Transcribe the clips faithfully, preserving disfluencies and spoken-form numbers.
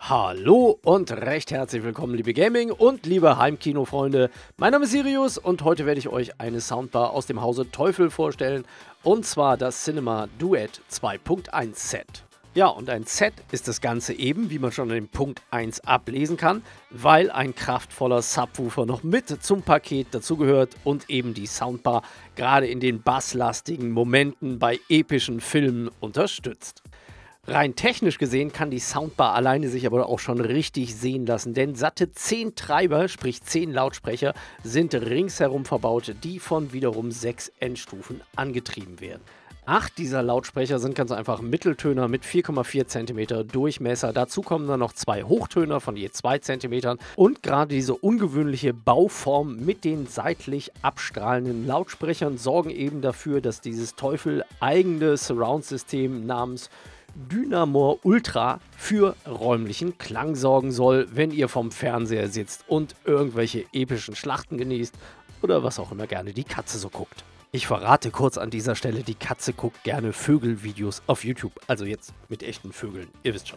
Hallo und recht herzlich willkommen, liebe Gaming- und liebe Heimkino-Freunde. Mein Name ist Sirius und heute werde ich euch eine Soundbar aus dem Hause Teufel vorstellen. Und zwar das Cinema Duet zwei Punkt eins Set. Ja, und ein Set ist das Ganze eben, wie man schon in dem Punkt eins ablesen kann, weil ein kraftvoller Subwoofer noch mit zum Paket dazugehört und eben die Soundbar gerade in den basslastigen Momenten bei epischen Filmen unterstützt. Rein technisch gesehen kann die Soundbar alleine sich aber auch schon richtig sehen lassen, denn satte zehn Treiber, sprich zehn Lautsprecher, sind ringsherum verbaut, die von wiederum sechs Endstufen angetrieben werden. Acht dieser Lautsprecher sind ganz einfach Mitteltöner mit vier Komma vier Zentimeter Durchmesser. Dazu kommen dann noch zwei Hochtöner von je zwei Zentimetern und gerade diese ungewöhnliche Bauform mit den seitlich abstrahlenden Lautsprechern sorgen eben dafür, dass dieses Teufel eigene Surround-System namens Dynamor Ultra für räumlichen Klang sorgen soll, wenn ihr vom Fernseher sitzt und irgendwelche epischen Schlachten genießt oder was auch immer gerne die Katze so guckt. Ich verrate kurz an dieser Stelle, die Katze guckt gerne Vögelvideos auf YouTube, also jetzt mit echten Vögeln, ihr wisst schon.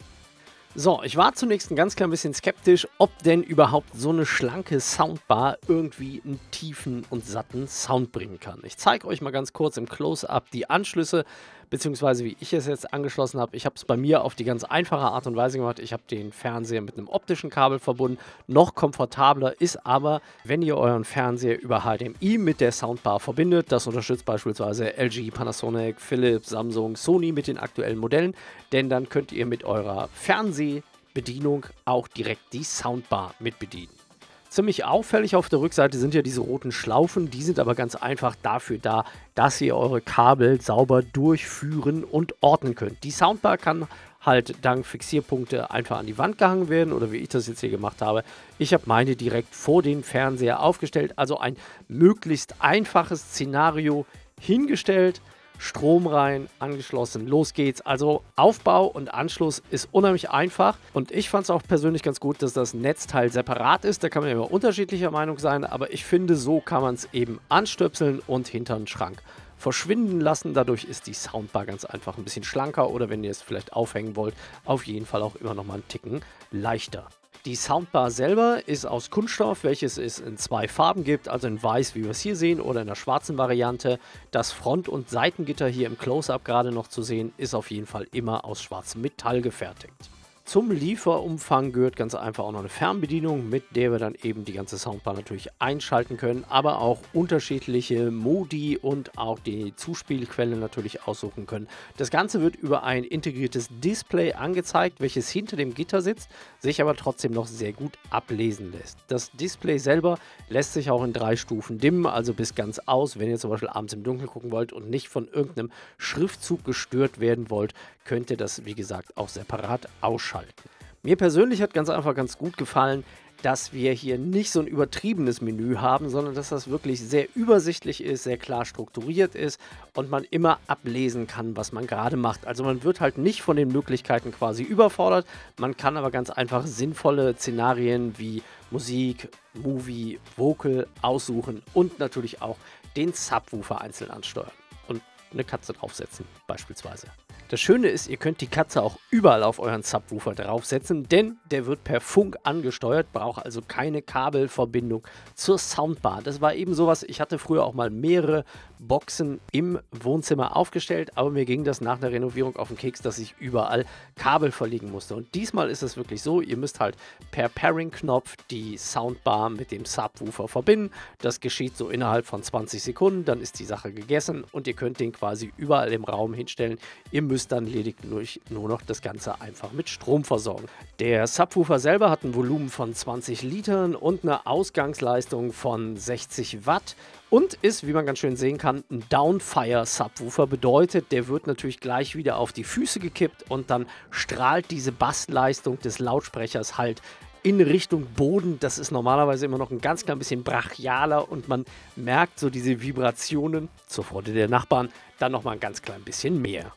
So, ich war zunächst ein ganz klein bisschen skeptisch, ob denn überhaupt so eine schlanke Soundbar irgendwie einen tiefen und satten Sound bringen kann. Ich zeige euch mal ganz kurz im Close-Up die Anschlüsse, beziehungsweise wie ich es jetzt angeschlossen habe. Ich habe es bei mir auf die ganz einfache Art und Weise gemacht. Ich habe den Fernseher mit einem optischen Kabel verbunden. Noch komfortabler ist aber, wenn ihr euren Fernseher über H D M I mit der Soundbar verbindet. Das unterstützt beispielsweise L G, Panasonic, Philips, Samsung, Sony mit den aktuellen Modellen. Denn dann könnt ihr mit eurer Fernsehbedienung auch direkt die Soundbar mit bedienen. Ziemlich auffällig auf der Rückseite sind ja diese roten Schlaufen, die sind aber ganz einfach dafür da, dass ihr eure Kabel sauber durchführen und ordnen könnt. Die Soundbar kann halt dank Fixierpunkte einfach an die Wand gehangen werden oder wie ich das jetzt hier gemacht habe. Ich habe meine direkt vor den Fernseher aufgestellt, also ein möglichst einfaches Szenario hingestellt. Strom rein, angeschlossen, los geht's. Also Aufbau und Anschluss ist unheimlich einfach und ich fand es auch persönlich ganz gut, dass das Netzteil separat ist. Da kann man immer unterschiedlicher Meinung sein, aber ich finde, so kann man es eben anstöpseln und hinter den Schrank verschwinden lassen. Dadurch ist die Soundbar ganz einfach ein bisschen schlanker oder wenn ihr es vielleicht aufhängen wollt, auf jeden Fall auch immer noch mal einen Ticken leichter. Die Soundbar selber ist aus Kunststoff, welches es in zwei Farben gibt, also in weiß, wie wir es hier sehen, oder in der schwarzen Variante. Das Front- und Seitengitter hier im Close-Up gerade noch zu sehen, ist auf jeden Fall immer aus schwarzem Metall gefertigt. Zum Lieferumfang gehört ganz einfach auch noch eine Fernbedienung, mit der wir dann eben die ganze Soundbar natürlich einschalten können, aber auch unterschiedliche Modi und auch die Zuspielquelle natürlich aussuchen können. Das Ganze wird über ein integriertes Display angezeigt, welches hinter dem Gitter sitzt, sich aber trotzdem noch sehr gut ablesen lässt. Das Display selber lässt sich auch in drei Stufen dimmen, also bis ganz aus. Wenn ihr zum Beispiel abends im Dunkeln gucken wollt und nicht von irgendeinem Schriftzug gestört werden wollt, könnt ihr das, wie gesagt, auch separat ausschalten. Mir persönlich hat ganz einfach ganz gut gefallen, dass wir hier nicht so ein übertriebenes Menü haben, sondern dass das wirklich sehr übersichtlich ist, sehr klar strukturiert ist und man immer ablesen kann, was man gerade macht. Also man wird halt nicht von den Möglichkeiten quasi überfordert, man kann aber ganz einfach sinnvolle Szenarien wie Musik, Movie, Vocal aussuchen und natürlich auch den Subwoofer einzeln ansteuern und eine Katze draufsetzen beispielsweise. Das Schöne ist, ihr könnt die Katze auch überall auf euren Subwoofer draufsetzen, denn der wird per Funk angesteuert, braucht also keine Kabelverbindung zur Soundbar. Das war eben sowas, ich hatte früher auch mal mehrere Boxen im Wohnzimmer aufgestellt, aber mir ging das nach der Renovierung auf den Keks, dass ich überall Kabel verlegen musste. Und diesmal ist es wirklich so, ihr müsst halt per Pairing-Knopf die Soundbar mit dem Subwoofer verbinden. Das geschieht so innerhalb von zwanzig Sekunden, dann ist die Sache gegessen und ihr könnt den quasi überall im Raum hinstellen. Ihr müsst dann lediglich nur noch das Ganze einfach mit Strom versorgen. Der Subwoofer selber hat ein Volumen von zwanzig Litern und eine Ausgangsleistung von sechzig Watt. Und ist, wie man ganz schön sehen kann, ein Downfire-Subwoofer. Bedeutet, der wird natürlich gleich wieder auf die Füße gekippt und dann strahlt diese Bassleistung des Lautsprechers halt in Richtung Boden. Das ist normalerweise immer noch ein ganz klein bisschen brachialer und man merkt so diese Vibrationen zur Freude der Nachbarn dann nochmal ein ganz klein bisschen mehr.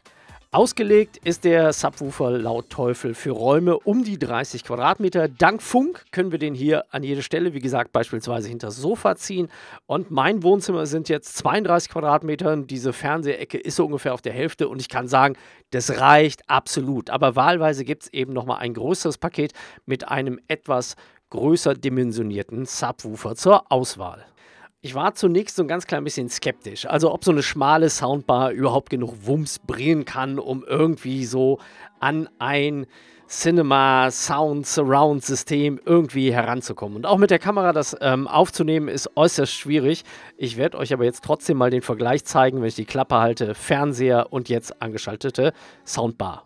Ausgelegt ist der Subwoofer laut Teufel für Räume um die dreißig Quadratmeter. Dank Funk können wir den hier an jede Stelle, wie gesagt, beispielsweise hinter das Sofa ziehen. Und mein Wohnzimmer sind jetzt zweiunddreißig Quadratmeter. Diese Fernsehecke ist so ungefähr auf der Hälfte und ich kann sagen, das reicht absolut. Aber wahlweise gibt es eben nochmal ein größeres Paket mit einem etwas größer dimensionierten Subwoofer zur Auswahl. Ich war zunächst so ein ganz klein bisschen skeptisch, also ob so eine schmale Soundbar überhaupt genug Wumms bringen kann, um irgendwie so an ein Cinema Sound Surround System irgendwie heranzukommen. Und auch mit der Kamera das ähm, aufzunehmen ist äußerst schwierig. Ich werde euch aber jetzt trotzdem mal den Vergleich zeigen, wenn ich die Klappe halte, Fernseher und jetzt angeschaltete Soundbar.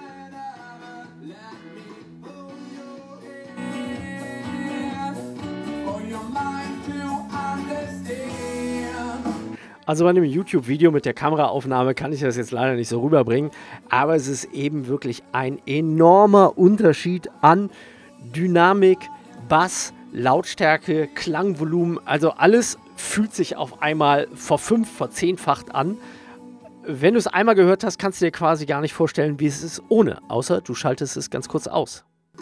Also bei einem YouTube-Video mit der Kameraaufnahme kann ich das jetzt leider nicht so rüberbringen, aber es ist eben wirklich ein enormer Unterschied an Dynamik, Bass, Lautstärke, Klangvolumen. Also alles fühlt sich auf einmal verfünf-, verzehnfacht an. Wenn du es einmal gehört hast, kannst du dir quasi gar nicht vorstellen, wie es ist ohne, außer du schaltest es ganz kurz aus.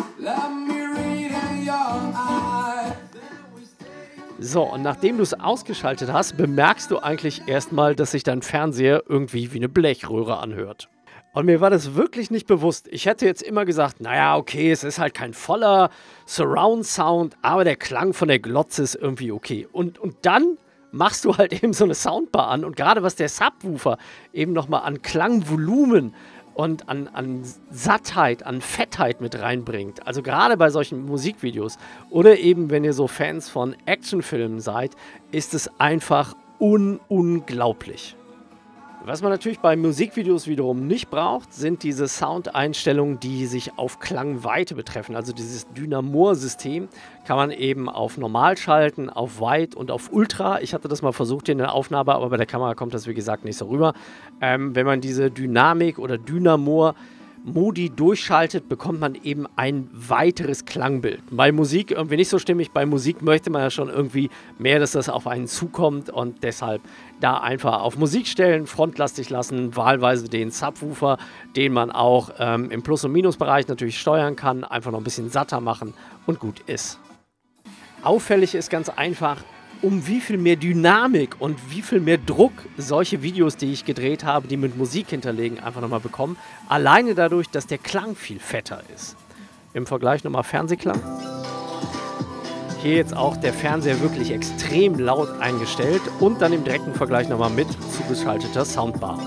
So, und nachdem du es ausgeschaltet hast, bemerkst du eigentlich erstmal, dass sich dein Fernseher irgendwie wie eine Blechröhre anhört. Und mir war das wirklich nicht bewusst. Ich hätte jetzt immer gesagt, naja, okay, es ist halt kein voller Surround-Sound, aber der Klang von der Glotze ist irgendwie okay. Und, und dann machst du halt eben so eine Soundbar an und gerade was der Subwoofer eben nochmal an Klangvolumen und an, an Sattheit, an Fettheit mit reinbringt. Also gerade bei solchen Musikvideos oder eben, wenn ihr so Fans von Actionfilmen seid, ist es einfach un unglaublich. Was man natürlich bei Musikvideos wiederum nicht braucht, sind diese Soundeinstellungen, die sich auf Klangweite betreffen. Also dieses Dynamor-System kann man eben auf Normal schalten, auf Weit und auf Ultra. Ich hatte das mal versucht in der Aufnahme, aber bei der Kamera kommt das wie gesagt nicht so rüber. Ähm, wenn man diese Dynamik oder Dynamor Modi durchschaltet, bekommt man eben ein weiteres Klangbild. Bei Musik irgendwie nicht so stimmig. Bei Musik möchte man ja schon irgendwie mehr, dass das auf einen zukommt und deshalb da einfach auf Musik stellen, frontlastig lassen, wahlweise den Subwoofer, den man auch ähm, im Plus- und Minusbereich natürlich steuern kann, einfach noch ein bisschen satter machen und gut ist. Auffällig ist ganz einfach, um wie viel mehr Dynamik und wie viel mehr Druck solche Videos, die ich gedreht habe, die mit Musik hinterlegen, einfach nochmal bekommen. Alleine dadurch, dass der Klang viel fetter ist. Im Vergleich nochmal Fernsehklang. Hier jetzt auch der Fernseher wirklich extrem laut eingestellt und dann im direkten Vergleich nochmal mit zugeschalteter Soundbar.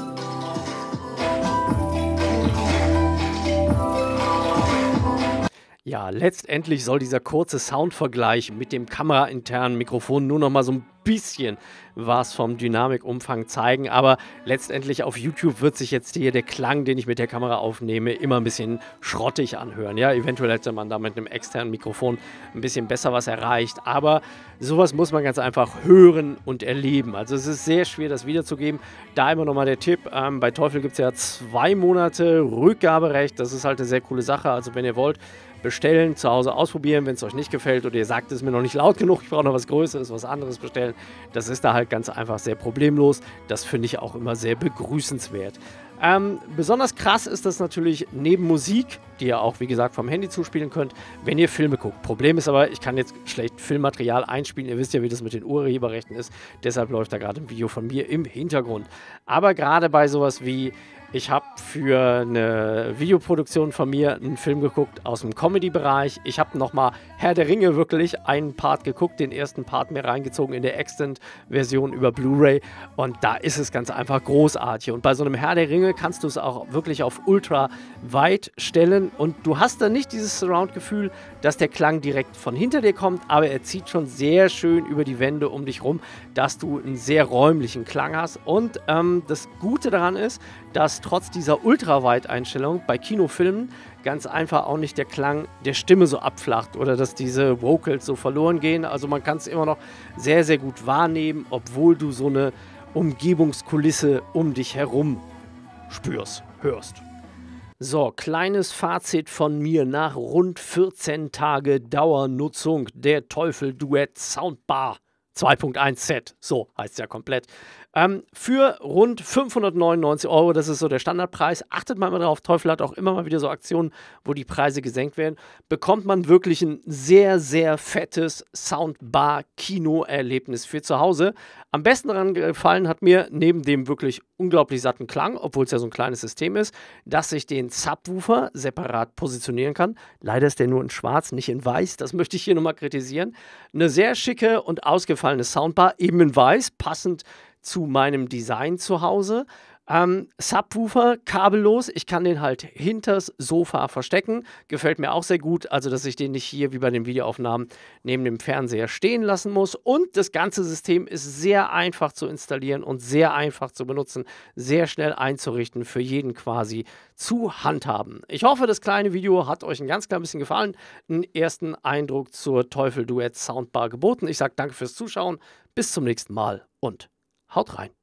Ja, letztendlich soll dieser kurze Soundvergleich mit dem kamerainternen Mikrofon nur noch mal so ein bisschen was vom Dynamikumfang zeigen, aber letztendlich auf YouTube wird sich jetzt hier der Klang, den ich mit der Kamera aufnehme, immer ein bisschen schrottig anhören. Ja, eventuell hätte man da mit einem externen Mikrofon ein bisschen besser was erreicht, aber sowas muss man ganz einfach hören und erleben. Also es ist sehr schwer, das wiederzugeben. Da immer noch mal der Tipp, ähm, bei Teufel gibt es ja zwei Monate Rückgaberecht, das ist halt eine sehr coole Sache, also wenn ihr wollt, bestellen, zu Hause ausprobieren, wenn es euch nicht gefällt oder ihr sagt, es ist mir noch nicht laut genug, ich brauche noch was Größeres, was anderes bestellen. Das ist da halt ganz einfach sehr problemlos. Das finde ich auch immer sehr begrüßenswert. Ähm, besonders krass ist das natürlich neben Musik, die ihr auch, wie gesagt, vom Handy zuspielen könnt, wenn ihr Filme guckt. Problem ist aber, ich kann jetzt schlecht Filmmaterial einspielen. Ihr wisst ja, wie das mit den Urheberrechten ist. Deshalb läuft da gerade ein Video von mir im Hintergrund. Aber gerade bei sowas wie ich habe für eine Videoproduktion von mir einen Film geguckt aus dem Comedy-Bereich. Ich habe nochmal Herr der Ringe wirklich einen Part geguckt, den ersten Part mir reingezogen in der Extend-Version über Blu-ray. Und da ist es ganz einfach großartig. Und bei so einem Herr der Ringe kannst du es auch wirklich auf ultra weit stellen. Und du hast dann nicht dieses Surround-Gefühl, dass der Klang direkt von hinter dir kommt, aber er zieht schon sehr schön über die Wände um dich rum, dass du einen sehr räumlichen Klang hast. Und ähm, das Gute daran ist, dass trotz dieser Ultraweit-Einstellung bei Kinofilmen ganz einfach auch nicht der Klang der Stimme so abflacht oder dass diese Vocals so verloren gehen. Also man kann es immer noch sehr, sehr gut wahrnehmen, obwohl du so eine Umgebungskulisse um dich herum spürst, hörst. So, kleines Fazit von mir nach rund vierzehn Tage Dauernutzung der Teufel Duett Soundbar zwei Punkt eins Set, so heißt es ja komplett. Ähm, für rund fünfhundertneunundneunzig Euro, das ist so der Standardpreis. Achtet mal immer drauf, Teufel hat auch immer mal wieder so Aktionen, wo die Preise gesenkt werden. Bekommt man wirklich ein sehr, sehr fettes Soundbar-Kino-Erlebnis für zu Hause. Am besten daran gefallen hat mir, neben dem wirklich unglaublich satten Klang, obwohl es ja so ein kleines System ist, dass ich den Subwoofer separat positionieren kann. Leider ist der nur in schwarz, nicht in weiß. Das möchte ich hier nochmal kritisieren. Eine sehr schicke und ausgefallene Soundbar, eben in weiß, passend zu meinem Design zu Hause. Ähm, Subwoofer, kabellos. Ich kann den halt hinters Sofa verstecken. Gefällt mir auch sehr gut, also dass ich den nicht hier wie bei den Videoaufnahmen neben dem Fernseher stehen lassen muss. Und das ganze System ist sehr einfach zu installieren und sehr einfach zu benutzen, sehr schnell einzurichten, für jeden quasi zu handhaben. Ich hoffe, das kleine Video hat euch ein ganz klein bisschen gefallen. Einen ersten Eindruck zur Teufel Duett Soundbar geboten. Ich sage danke fürs Zuschauen. Bis zum nächsten Mal und haut rein.